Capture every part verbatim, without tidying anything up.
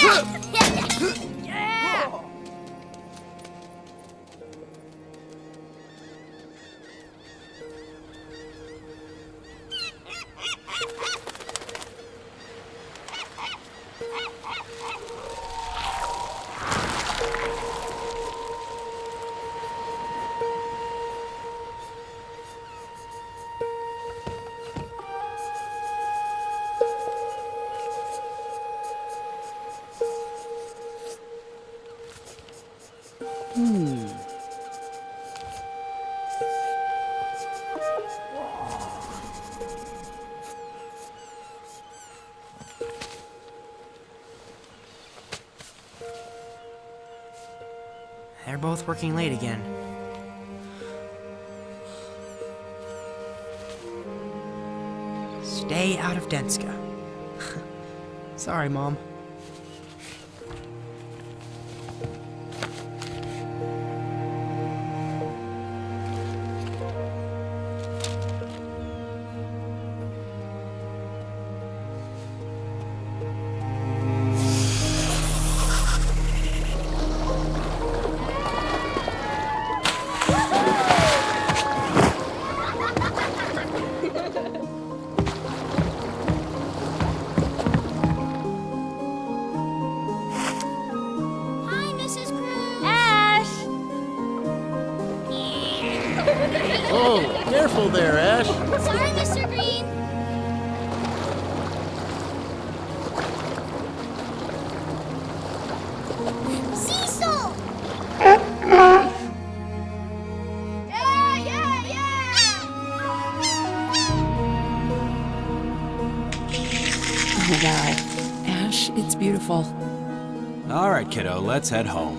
Hmm. They're both working late again. Stay out of Denska. Sorry, Mom. Oh, careful there, Ash. Sorry, Mister Green. Cecil! Yeah, yeah, yeah! Oh, wow. Ash, it's beautiful. All right, kiddo, let's head home.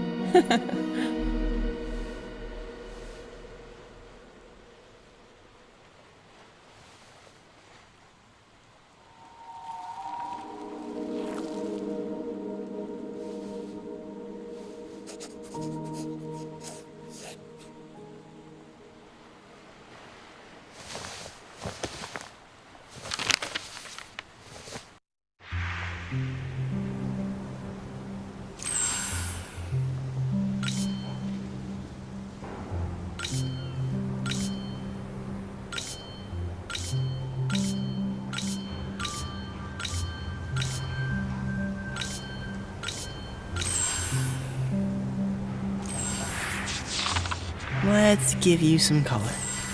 Let's give you some color.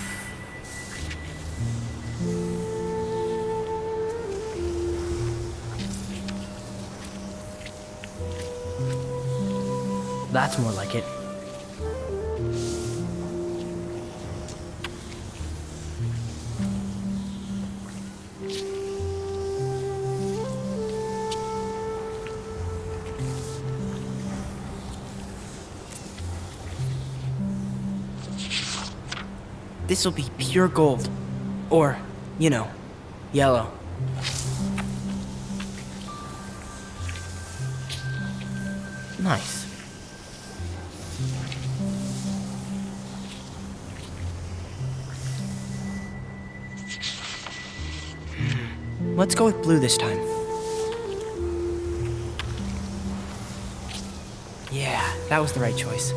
That's more like it. This'll be pure gold. Or, you know, yellow. Nice. Let's go with blue this time. Yeah, that was the right choice.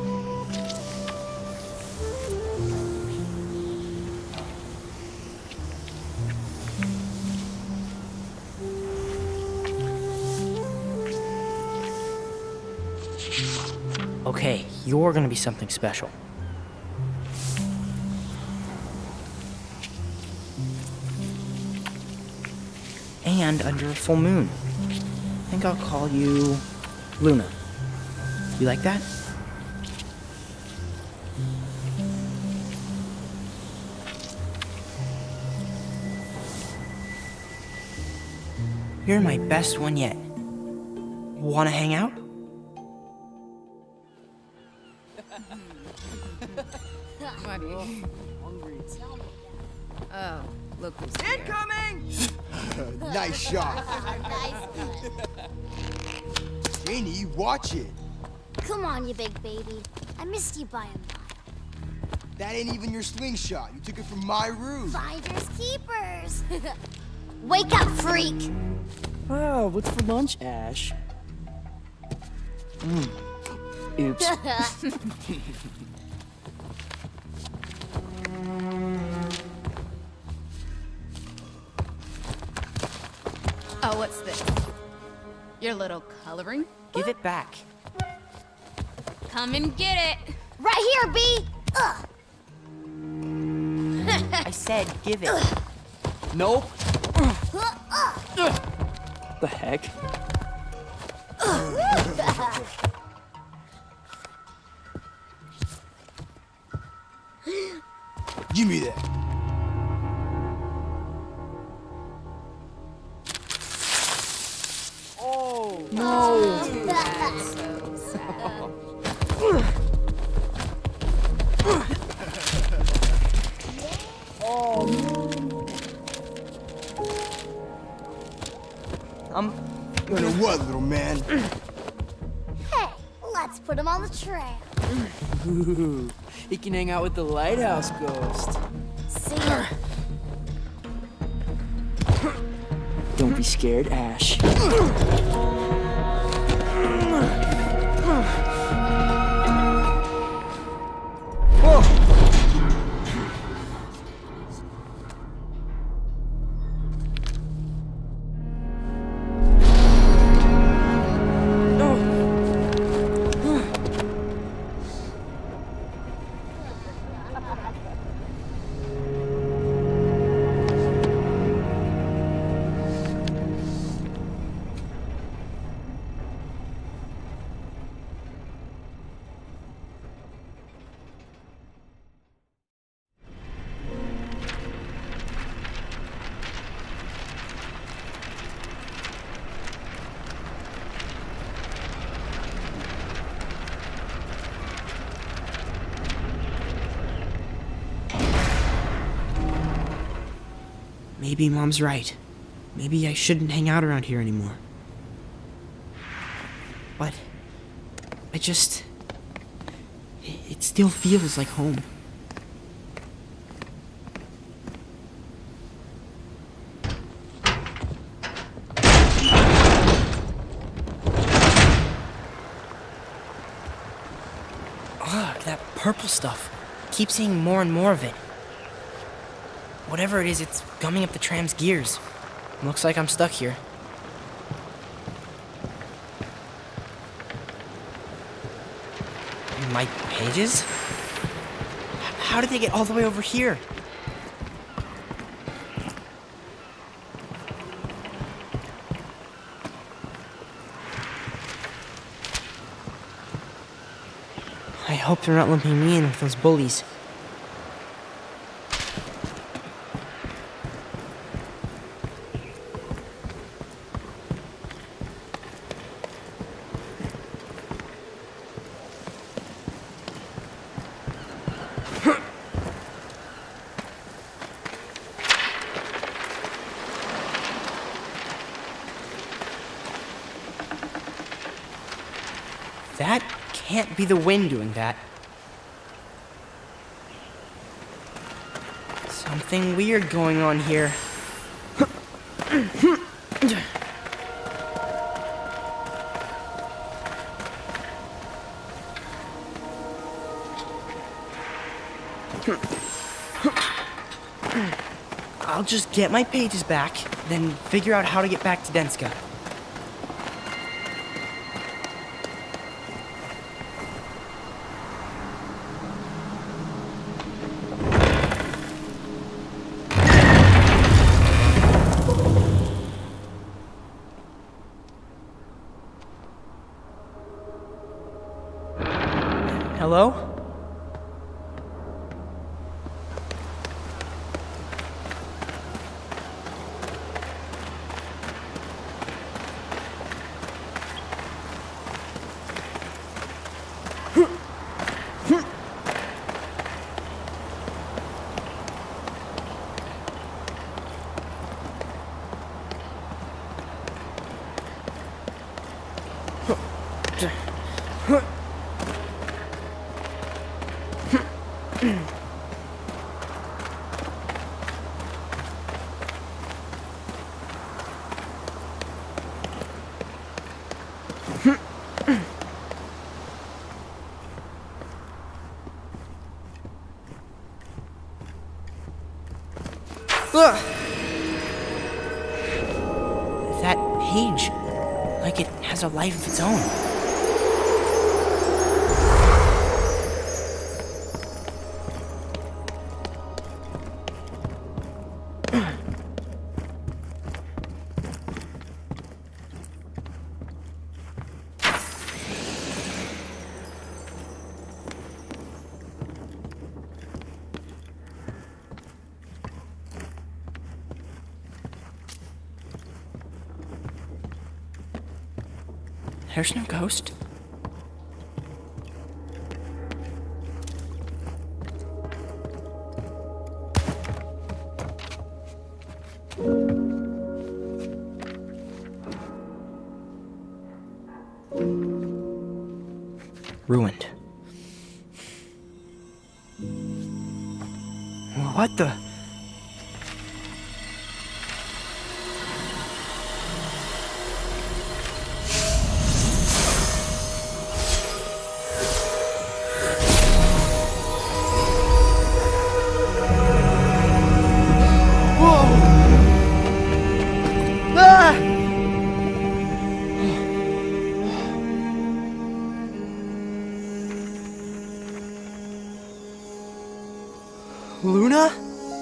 Okay, you're gonna be something special. And under a full moon. I think I'll call you Luna. You like that? You're my best one yet. Wanna hang out? Oh, look who's incoming! Nice shot. Nice one. Janie, watch it. Come on, you big baby. I missed you by a mile. That ain't even your slingshot. You took it from my room. Finders keepers. Wake up, freak. Wow, what's for lunch, Ash? Mm. Oops. Oh, what's this? Your little coloring? Give it back. Come and get it! Right here, B! Ugh. I said give it. Nope. The heck? Give me that. Oh, No! That's so sad. Um, You know what, little man? Hey, let's put him on the trail. Ooh, he can hang out with the lighthouse ghost. See ya. Don't be scared, Ash. maybe Mom's right. Maybe I shouldn't hang out around here anymore. But I just... it still feels like home. Ugh, that purple stuff. Keep seeing more and more of it. Whatever it is, it's gumming up the tram's gears. Looks like I'm stuck here. My pages? How did they get all the way over here? I hope they're not lumping me in with those bullies. That can't be the wind doing that. Something weird going on here. I'll just get my pages back, then figure out how to get back to Denska. Hello? Ugh. That page, like it has a life of its own. There's no ghost. Ruined. What the? Luna?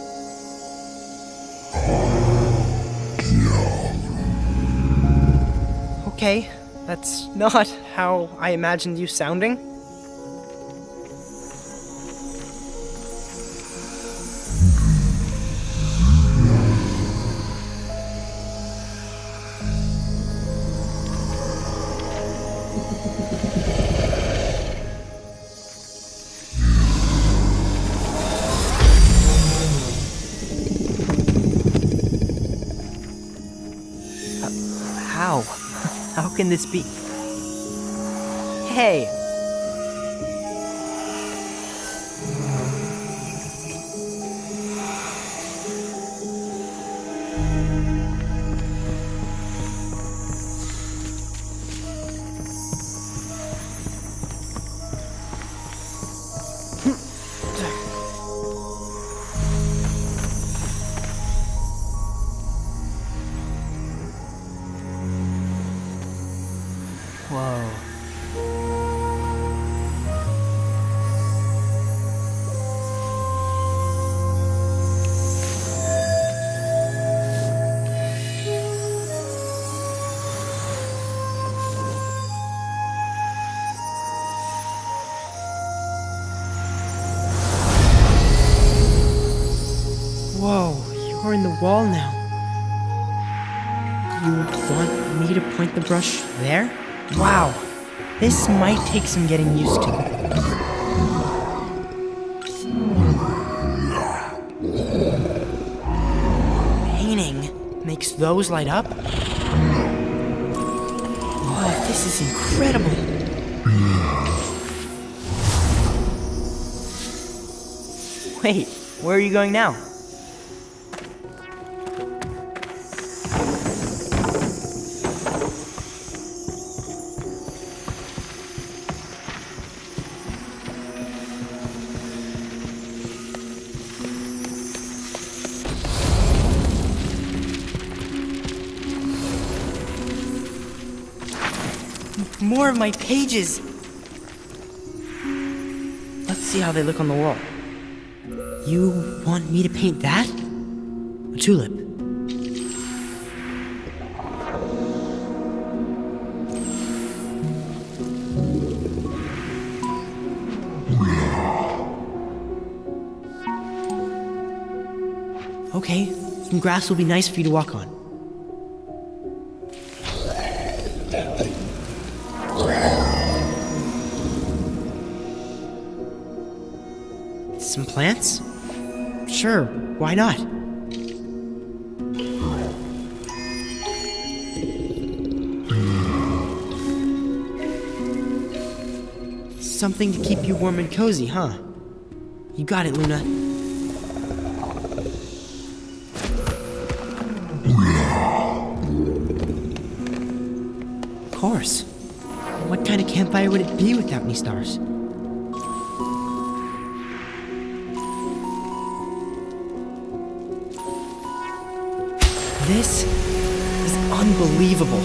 Okay, that's not how I imagined you sounding. How? How can this be? Hey! Whoa. Whoa, you're in the wall now. You want me to point the brush there? Wow, this might take some getting used to. Painting makes those light up? Wow, this is incredible. Wait, where are you going now? More of my pages! Let's see how they look on the wall. You want me to paint that? A tulip. Okay, some grass will be nice for you to walk on. Some plants? Sure, why not? Something to keep you warm and cozy, huh? You got it, Luna. Of course. What kind of campfire would it be without any stars? This is unbelievable.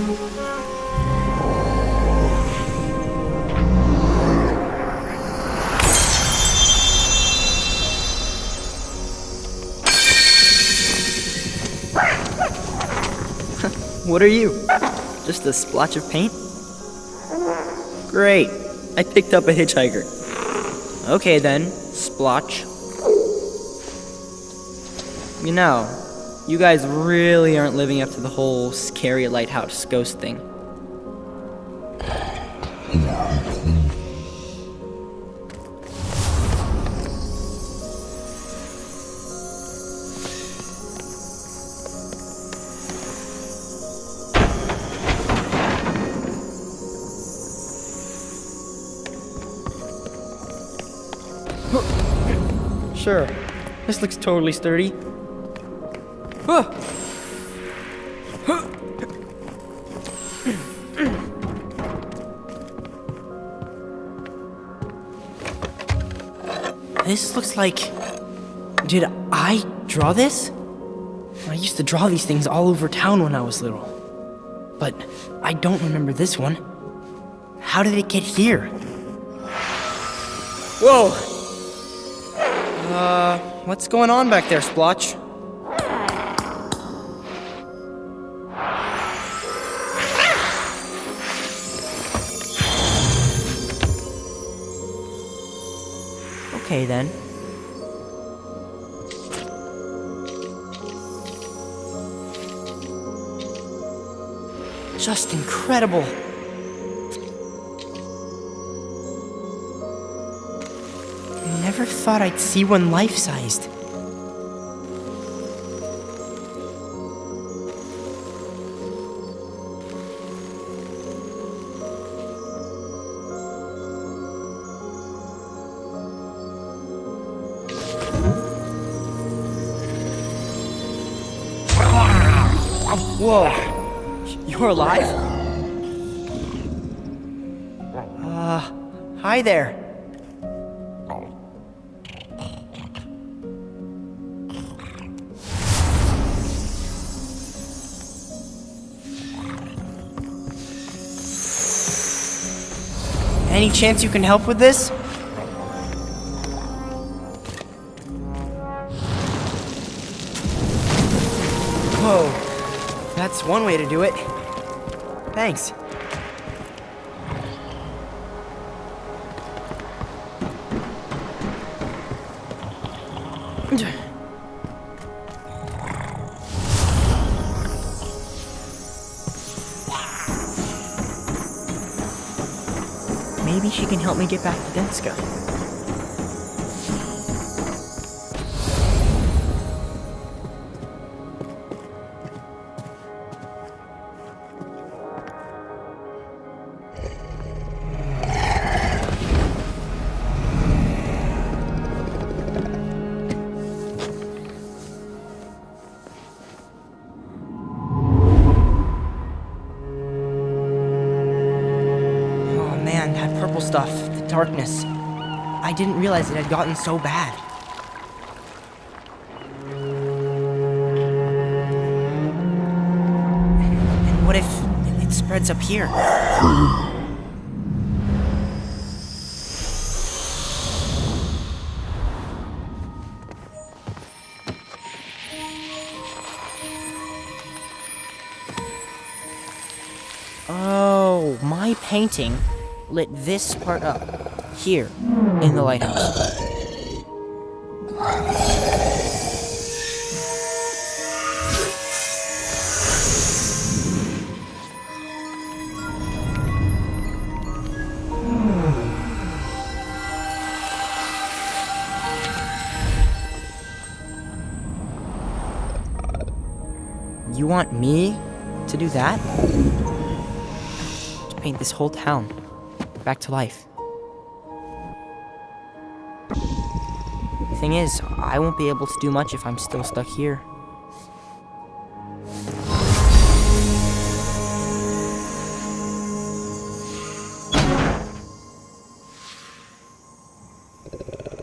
What are you? Just a splotch of paint? Great. I picked up a hitchhiker. Okay then, splotch. You know, you guys really aren't living up to the whole scary lighthouse ghost thing. Sure, this looks totally sturdy. Huh. Huh. This looks like... Did I draw this? I used to draw these things all over town when I was little. But I don't remember this one. How did it get here? Whoa! Uh, what's going on back there, Splotch? Okay then. Just incredible. Never thought I'd see one life-sized. Whoa, you're alive? Uh, hi there. Any chance you can help with this? Whoa, that's one way to do it. Thanks. Maybe she can help me get back to Denska. Purple stuff, the darkness. I didn't realize it had gotten so bad. And what if it spreads up here? Oh, my painting lit this part up, here, in the lighthouse. You want me to do that? To paint this whole town back to life. The thing is, I won't be able to do much if I'm still stuck here.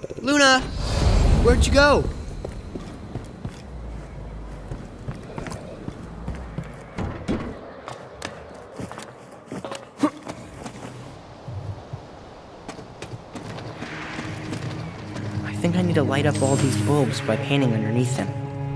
Luna! Where'd you go? I need to light up all these bulbs by painting underneath them.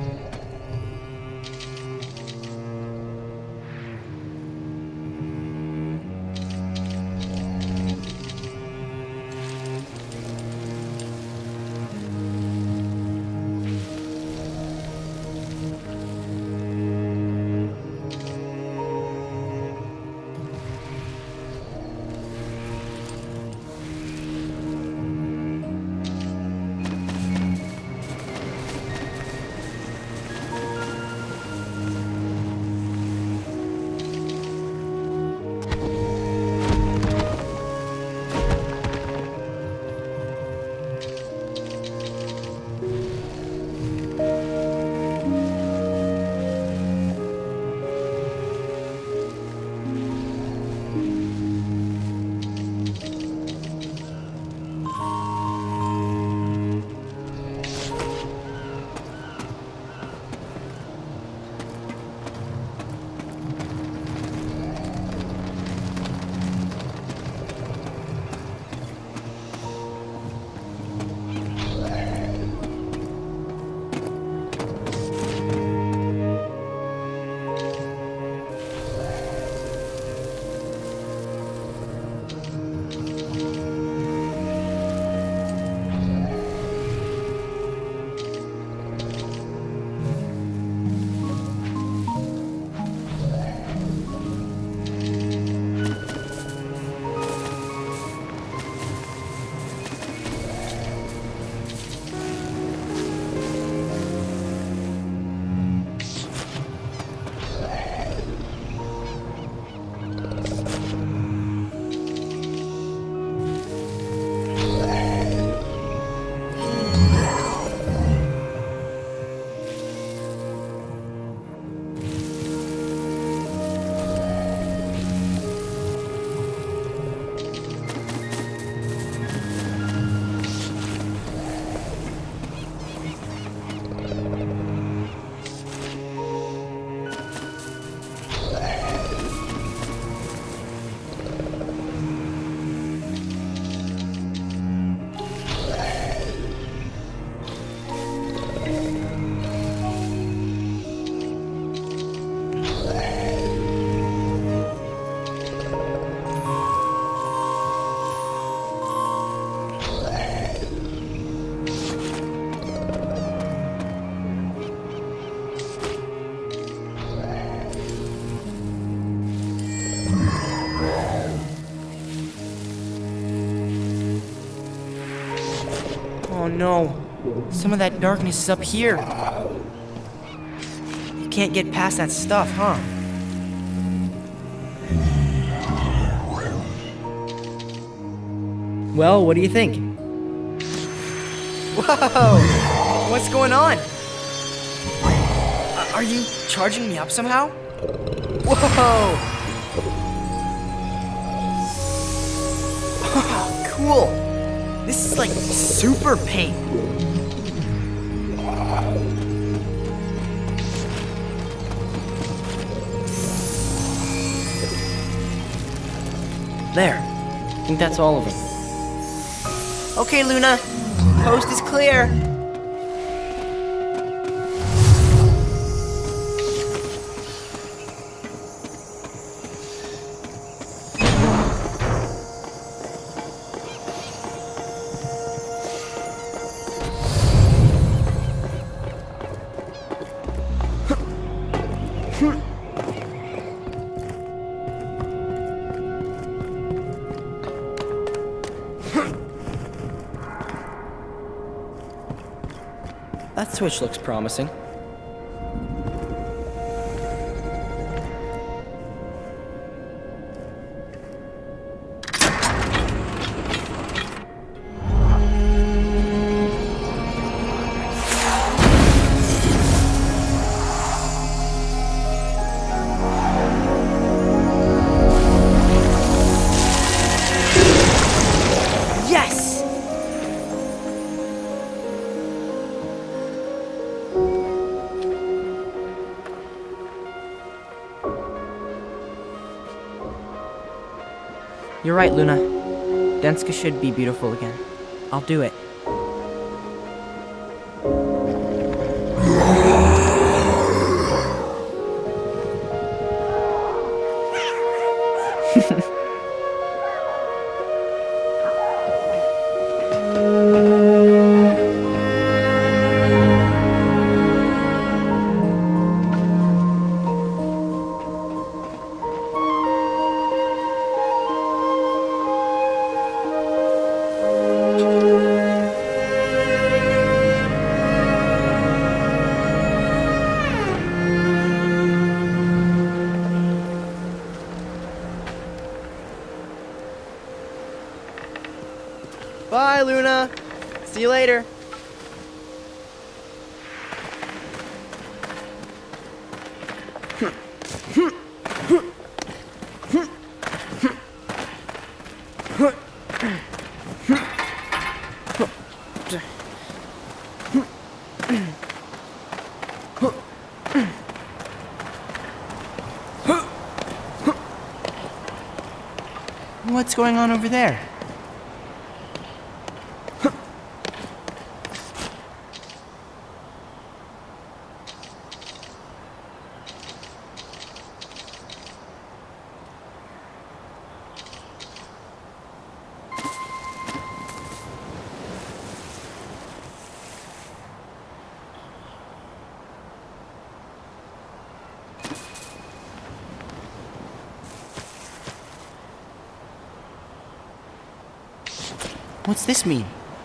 Oh no, some of that darkness is up here. You can't get past that stuff, huh? Well, what do you think? Whoa! What's going on? Uh, are you charging me up somehow? Whoa! Oh, cool! This is like super paint. There. I think that's all of them. Okay, Luna. Coast is clear. That switch looks promising. You're right, Luna. Denska should be beautiful again. I'll do it. Bye, Luna. See you later. What's going on over there? What's this mean?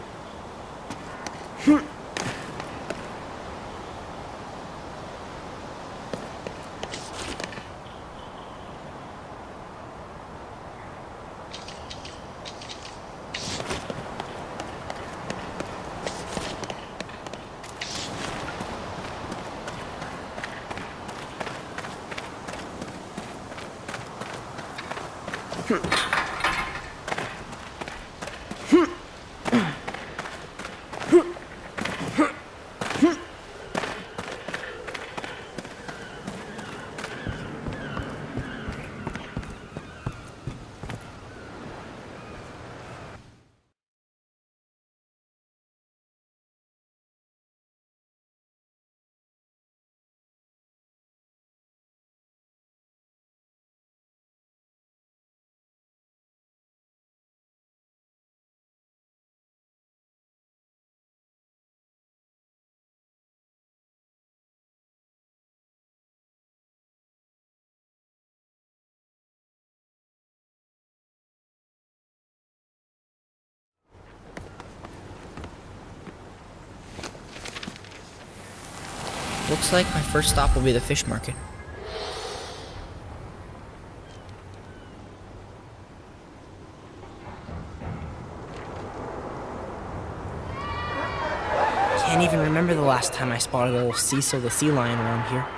Looks like my first stop will be the fish market. Can't even remember the last time I spotted a little Cecil the sea lion around here.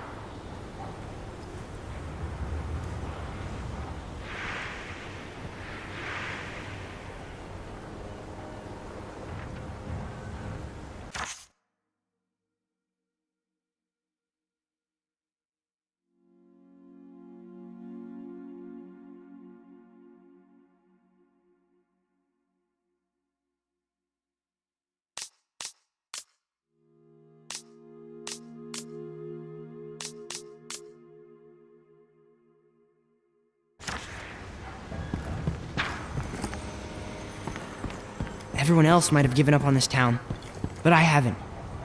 Everyone else might have given up on this town, but I haven't.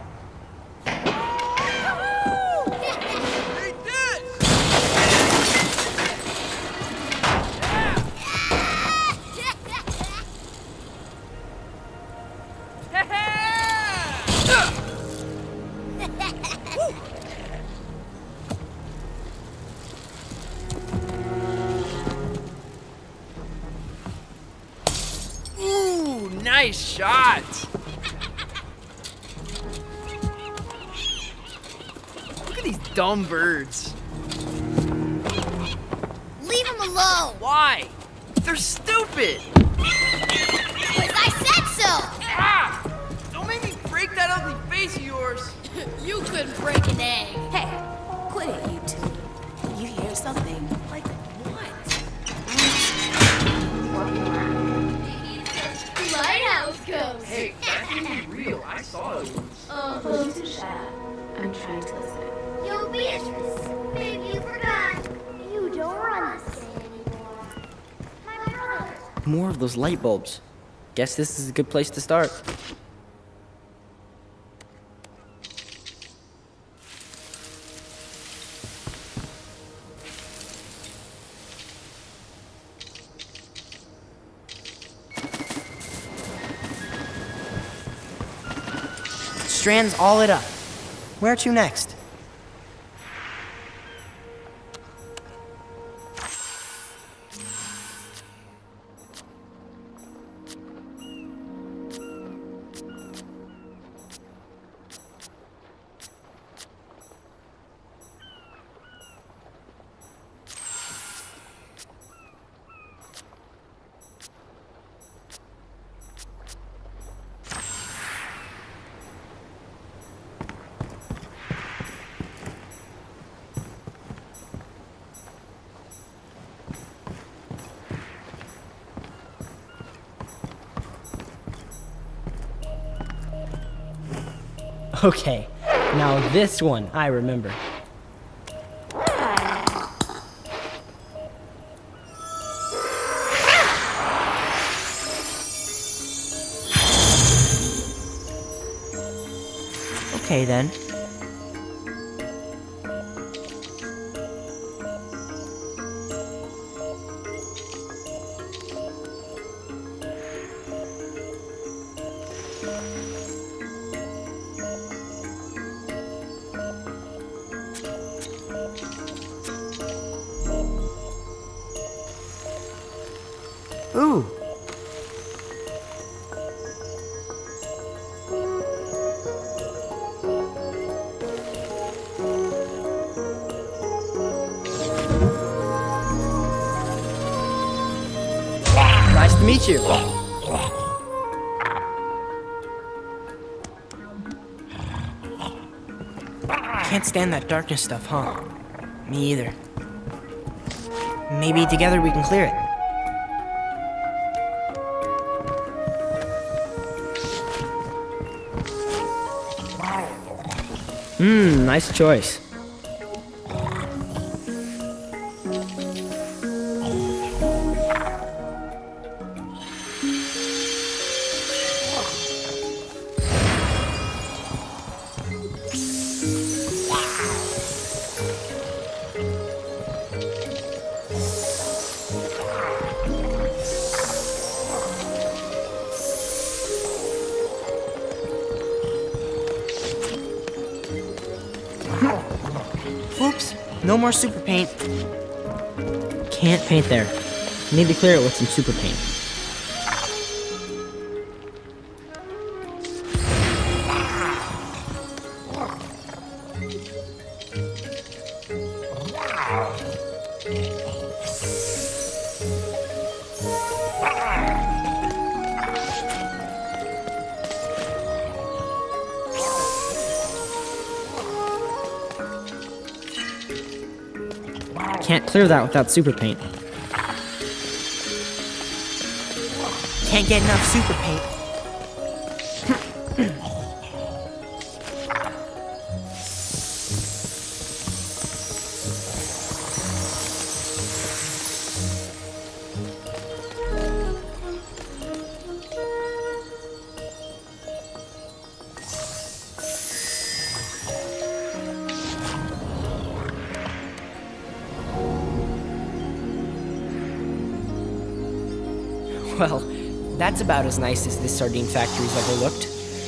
Nice shot! Look at these dumb birds. Leave them alone! Why? They're stupid! Because I said so! Ah! Don't make me break that ugly face of yours! You could break an egg. Hey, quit it, you two. You hear something? Like what? Lighthouse ghost. Hey, that can be real. I saw it once. Uh, Please to shut up. I'm trying to listen. Yo, Beatrice, baby, you forgot. You don't run this game anymore. More of those light bulbs. Guess this is a good place to start. Strands all lit up. Where to next? Okay, now this one I remember. Okay then. Ooh. Nice to meet you. Can't stand that darkness stuff, huh? Me either. Maybe together we can clear it. Mmm, nice choice. Oops, no more super paint. Can't paint there. Need to clear it with some super paint. Can't clear that without super paint. Can't get enough super paint. Well, that's about as nice as this sardine factory's ever looked.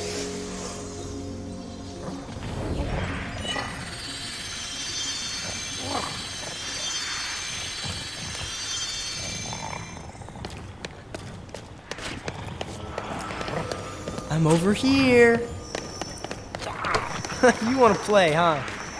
I'm over here. You want to play, huh?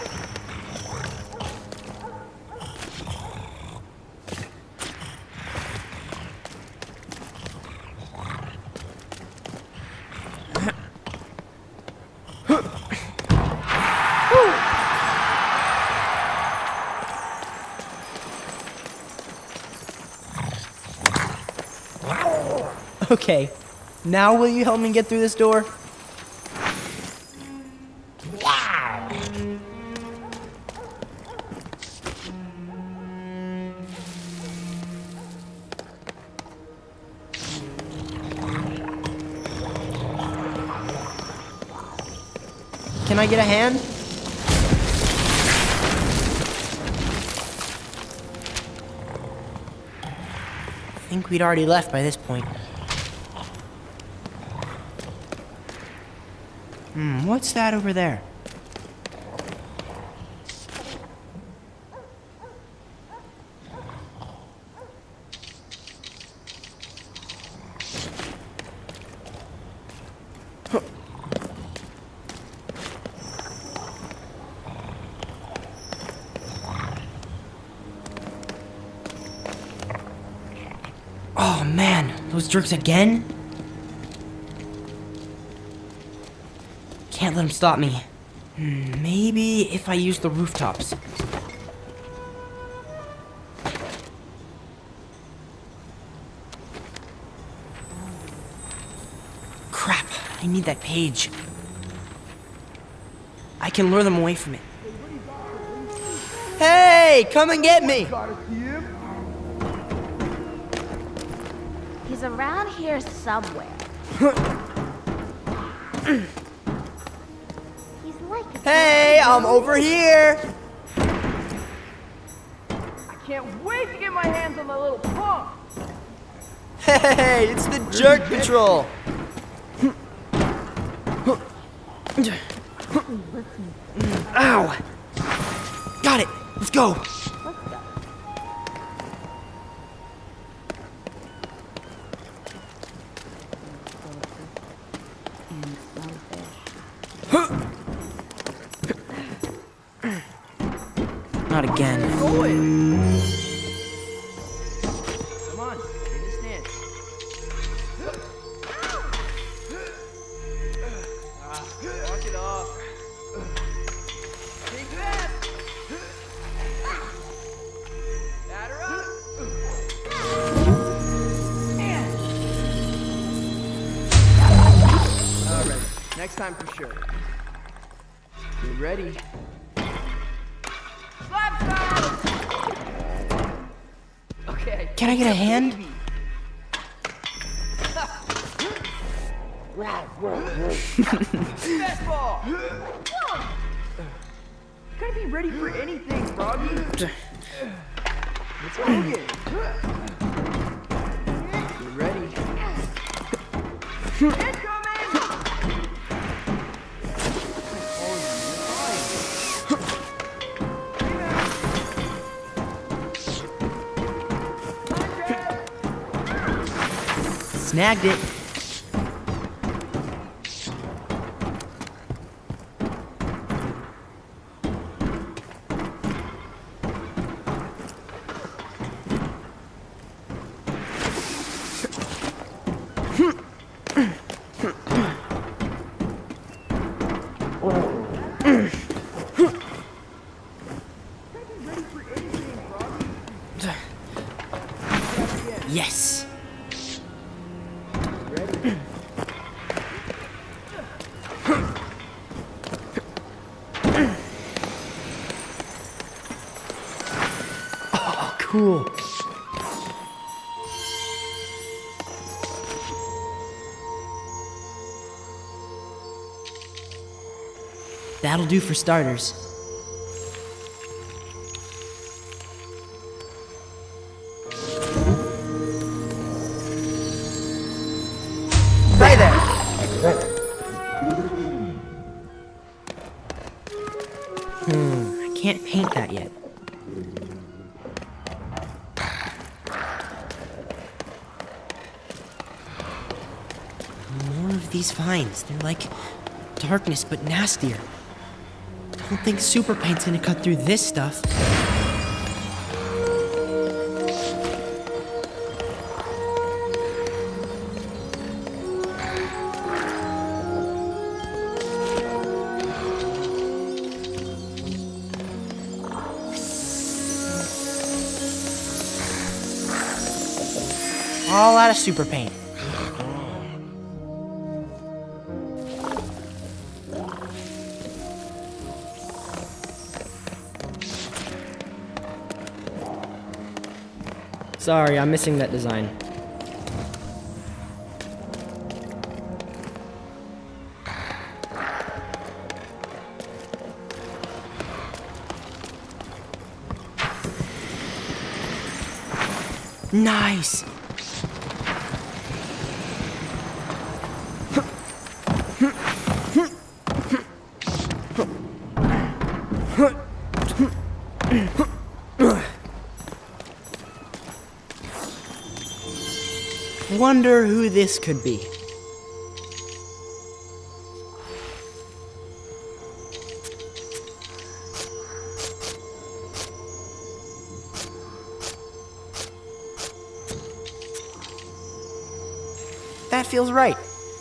Okay, now will you help me get through this door? can I get a hand? I think we'd already left by this point. Hmm, what's that over there? Oh man, those jerks again? Can't let them stop me. Hmm, maybe if I use the rooftops. Crap, I need that page. I can lure them away from it. Hey, come and get me! He's around here somewhere. He's like a Hey, I'm over here! I can't wait to get my hands on the little punk! Hey, it's the Jerk Patrol! Ow! Got it! Let's go! Not again. Going! Come on, give me a stance. Ah, walk it off. Take that! Batter up! Alright, next time for sure. Get ready. Slap style! Okay. Can I get a hand? Baby. Fastball! Gotta be ready for anything, Froggy. Let's go again. Get ready. Incoming! Snagged it. Yes. Oh, cool. That'll do for starters. Hi there. Hmm, I can't paint that yet. More of these vines. They're like darkness, but nastier. I don't think super paint's gonna cut through this stuff. All out of super paint. Sorry, I'm missing that design. Nice! Wonder who this could be. That feels right.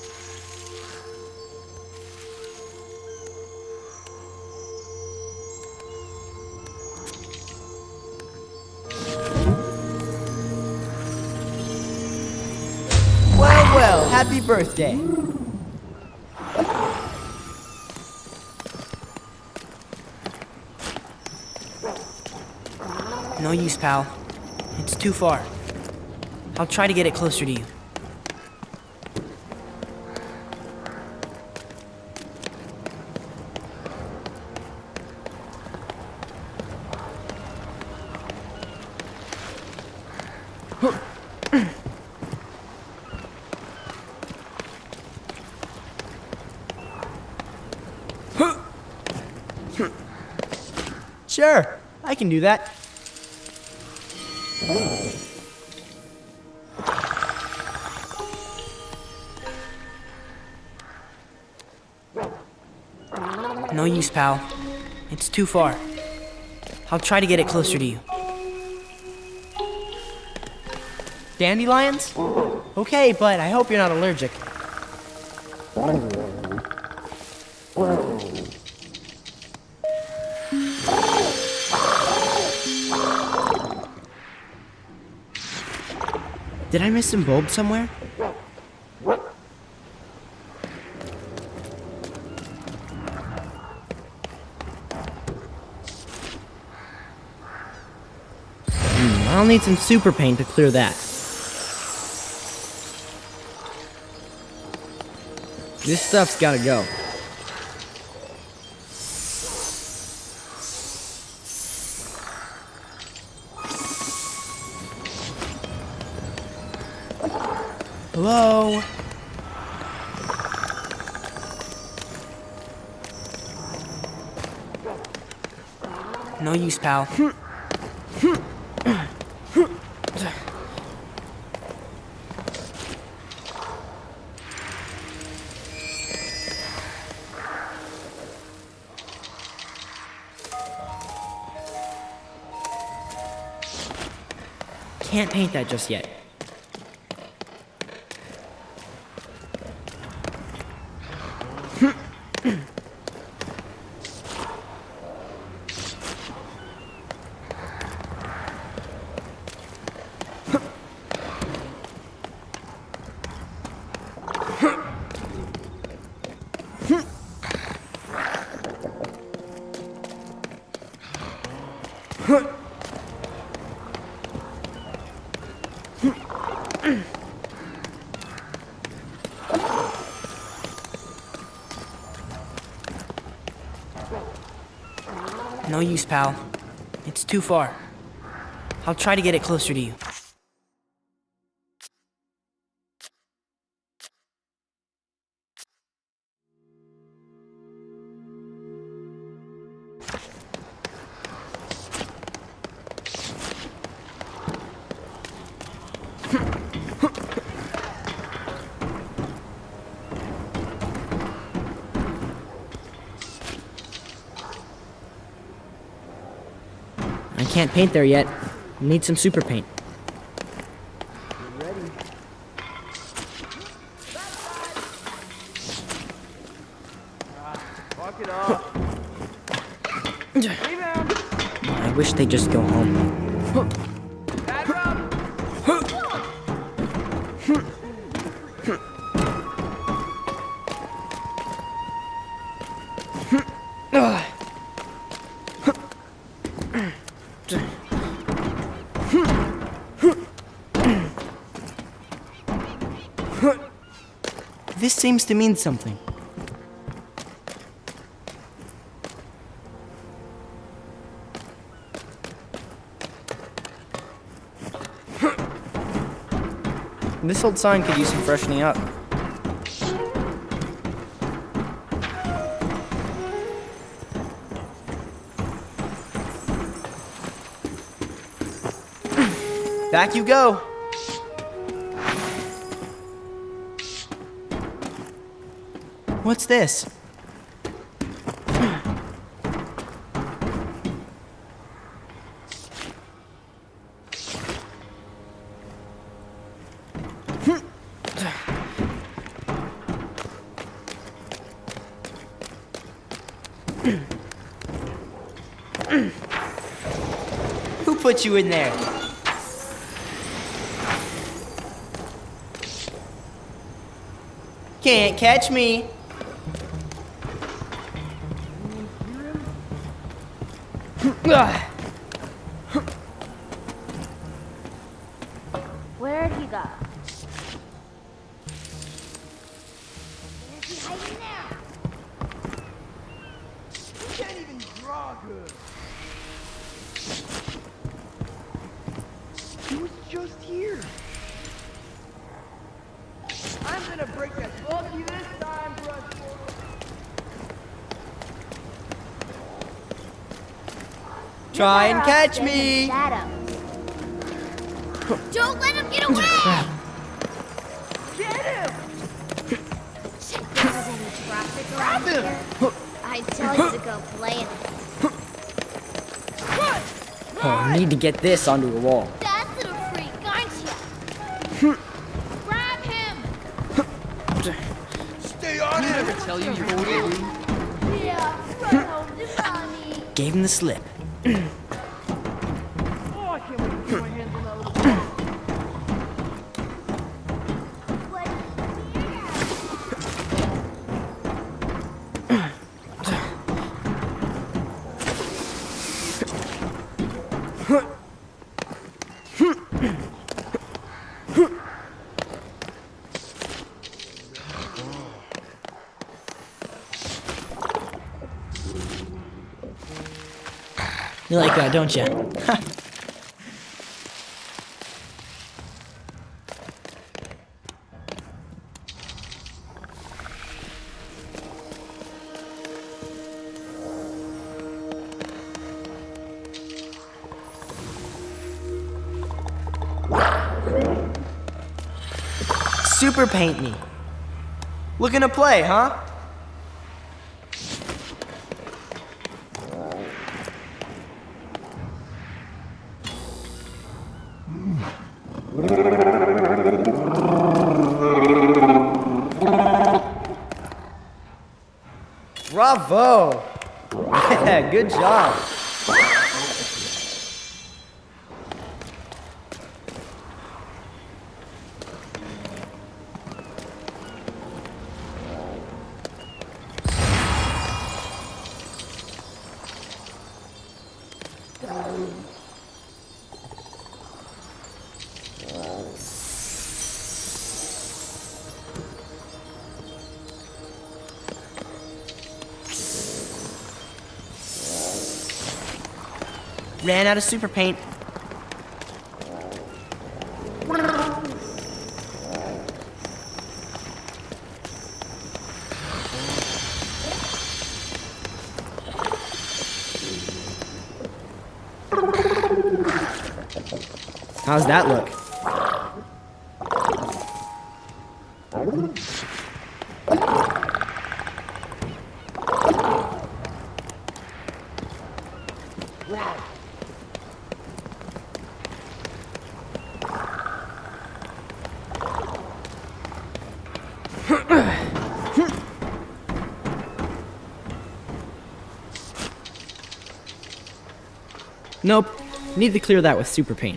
Well, well, happy birthday. No use, pal. It's too far. I'll try to get it closer to you. Sure, I can do that. No use, pal. It's too far. I'll try to get it closer to you. Dandelions? Okay, but I hope you're not allergic. Did I miss some bulbs somewhere? Hmm, I'll need some super paint to clear that. This stuff's gotta go. Hello? No use, pal. Can't paint that just yet. No use, pal. It's too far. I'll try to get it closer to you. I can't paint there yet. Need some super paint. I wish they'd just go home. This seems to mean something. This old sign could use some freshening up. Back you go. What's this? Who put you in there? Can't catch me. Where'd he go? Where's he hiding now? You can't even draw good. He was just here. I'm gonna break that lucky this time, Bloodsport. Try and Better off catch staying in me. the shadows. Don't let him get away! Get him! Check if there's any traffic around here. I tell you to go play in it. Oh, I need to get this onto a wall. That little freak, aren't you? Grab him! Stay on him! Never tell you you're old. Yeah, run home to mommy. Gave him the slip. Oh, I can't wait to get my hands on that little ball. You like that, don't you? Super paint me. Looking to play, huh? Bravo! Yeah, good job. Ran out of super paint. How's that look? Nope. Need to clear that with super paint.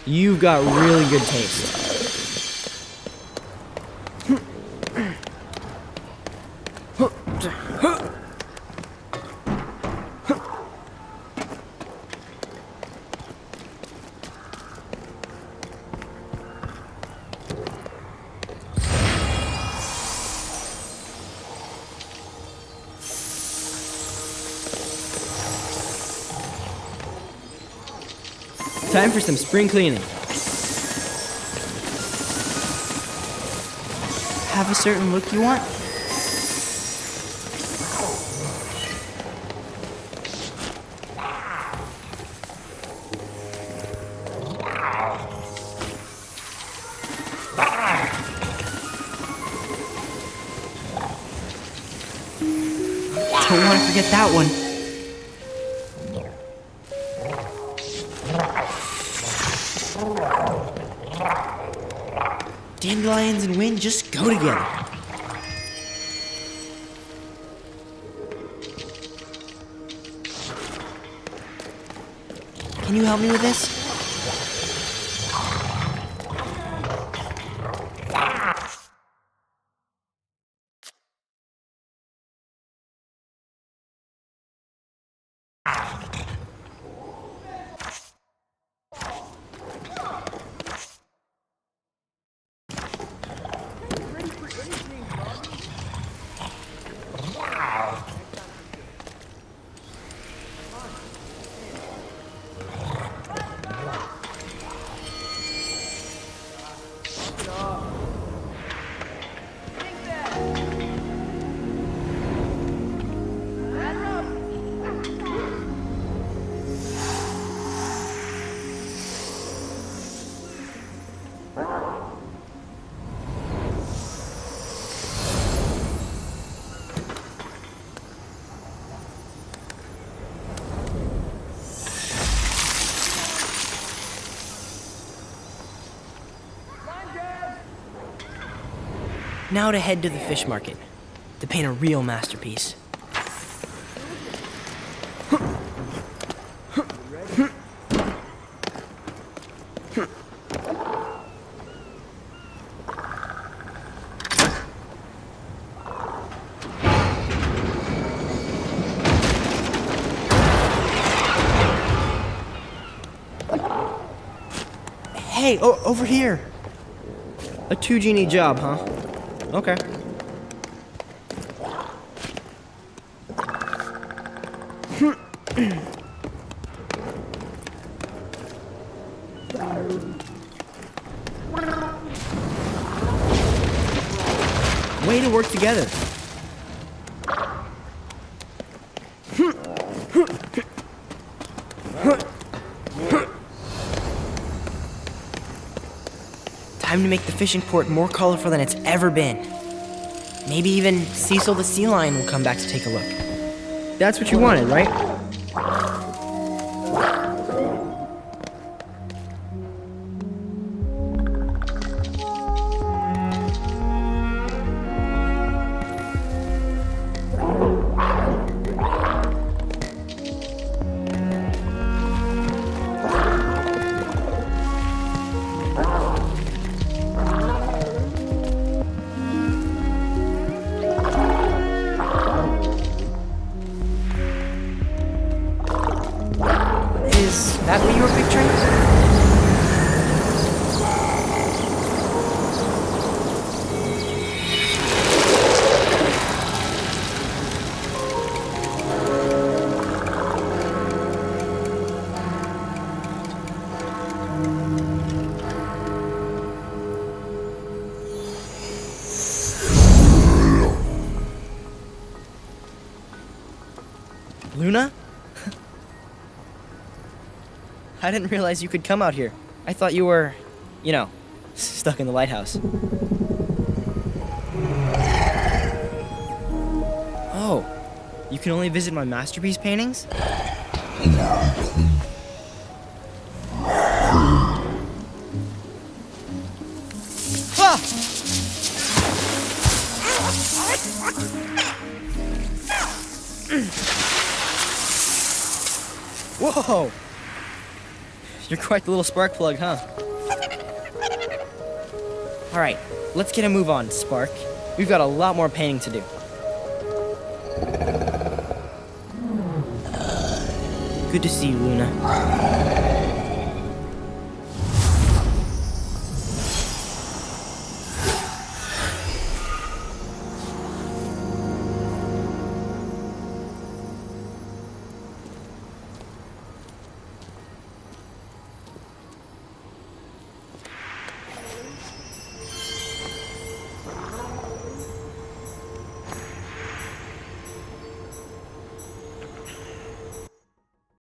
You've got really good taste. Time for some spring cleaning. Have a certain look you want? Don't want to forget that one. Dandelions and wind just go together. Can you help me with this? Now to head to the fish market to paint a real masterpiece. Hey, o over here. A two genie job, huh? Okay. Way to work together. Time to make the fishing port more colorful than it's ever been. Maybe even Cecil the sea lion will come back to take a look. That's what you wanted, right? Is that what you were picturing? Luna? I didn't realize you could come out here. I thought you were, you know, stuck in the lighthouse. Oh, you can only visit my masterpiece paintings? Ah! Whoa! You're quite the little spark plug, huh? Alright, let's get a move on, Spark. We've got a lot more painting to do. Good to see you, Luna.